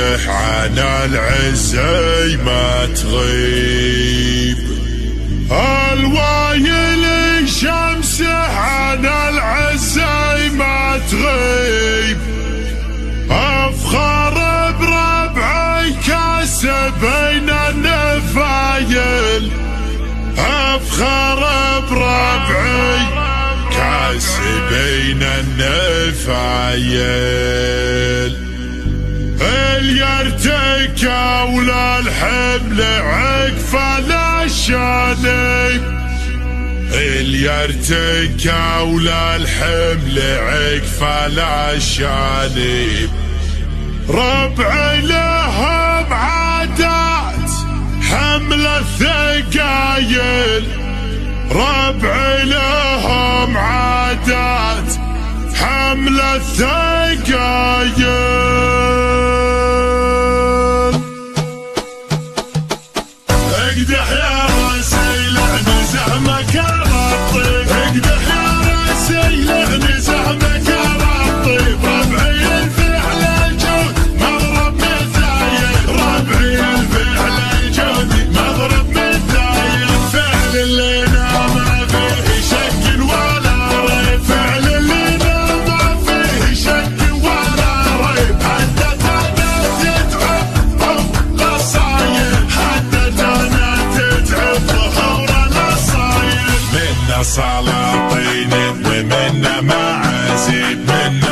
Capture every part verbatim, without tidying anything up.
شمسه عن العزي ما تغيب. الوايل شمسه عن العزي ما تغيب. افخر بربعي كاسبين النفايل. افخر بربعي كاسبين النفايل. اليرتكى ولا الحمل عقف الشانب. اليرتكى ولا الحمل عقف الشانب. ربعي لهم عادات حمل الثقايل. ربعي لهم عادات حمل الثقايل. اقدح يا راسي لعن زهمك الطيب. اقدح يا راسي لعن زهمك الطيب. ربعي الفعل الجود مضرب مثايل. ربعي الفعل الجود مضرب مثايل. فعل اللي نام فيه شك ولا ريب. فعل اللي نام فيه شك ولا ريب. حتى تانا تتعب ظهر الصايل. حتى تانا تتعب ظهر الصايل. منا سلاطين ومنا معازيب. منا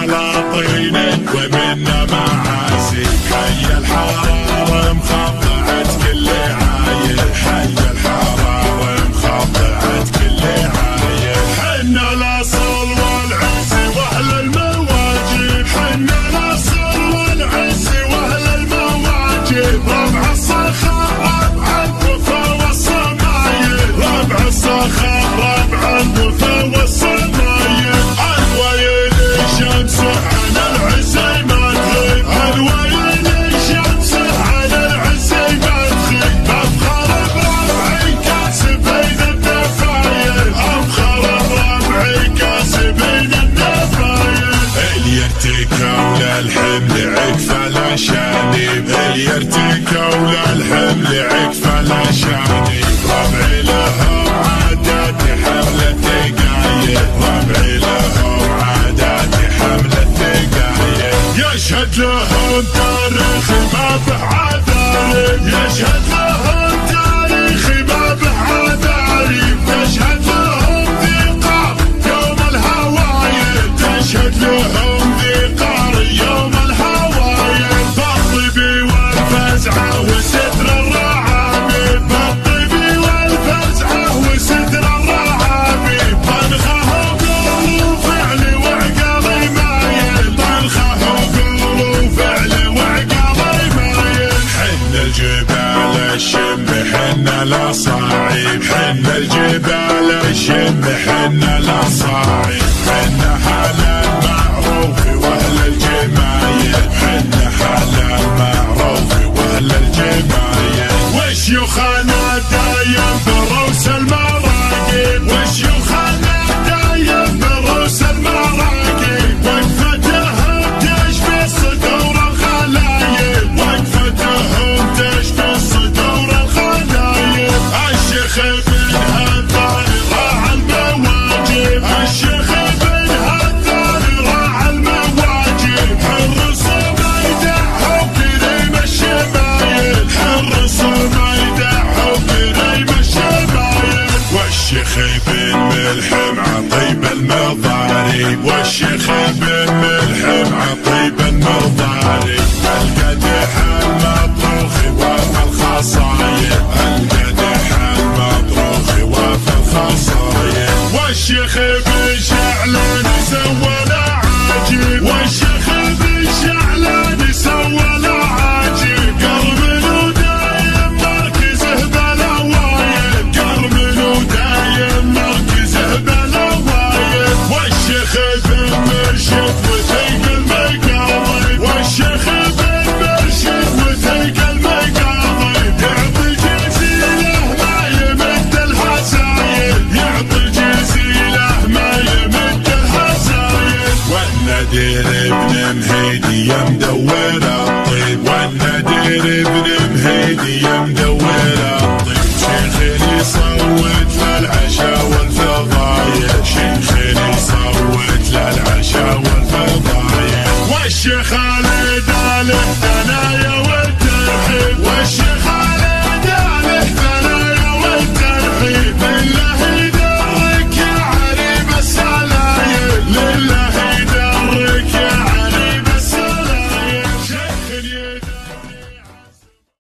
سلاطين ومنا معازيب. حي الحرارة مخضعت كل عايل. حي الحرارة مخضعت كل عايل. حنا الاصل والعز واهل المواجب. حنا الاصل والعز واهل المواجب. ربع الصخر ربع الوفا والصمايل. ربع الصخر ربع الوفا والصمايل. الويل شمسه عن العزي ما تغيب. الويل شمسه عن العزي ما تغيب. افخر بربعي كاسبين النفايل. افخر بربعي كاسبين النفايل. اليرتكى ولا الحمل عقف الاشانب. اليرتكى ولا الحمل عقف الاشانب. ربعي لهم عادات حمل الثقايل. ربعي لهم عادات حمل الثقايل. يشهد لهم تاريخ ما به عذاري. يشهد لهم تاريخ ما به عذاري. تشهد لهم ذقار يوم الهوايل. تشهد لهم ذقار يوم الهوايل. بالطبي والفزعه وستر الرعابيب. بالطبي والفزعه وستر الرعابيب. طنخه وقول وفعل وعقلي مايل. طنخه وقول وفعل وعقلي مايل. حنا الجبال الشم حنا الاصاعيب. حنا الجبال الشم حنا الاصاعيب. حنا حال المعروف واهل الجمايل. حنا حال المعروف واهل الجمايل. وشيوخنا دايم بروس المراقب. وشيوخنا دايم بروس المراقب. وقفتهم تشفي صدور الخلايب. وقفتهم تشفي صدور الخلايب. الشيخ بن هذان راعى المواجب. الشيخ بن هذان راعى المواجب. حرص ما يدعوا كريم الشمايل. حرص ما يدعوا كريم الشمايل. والشيخ بن ملحم عطيب المضارب. والشيخ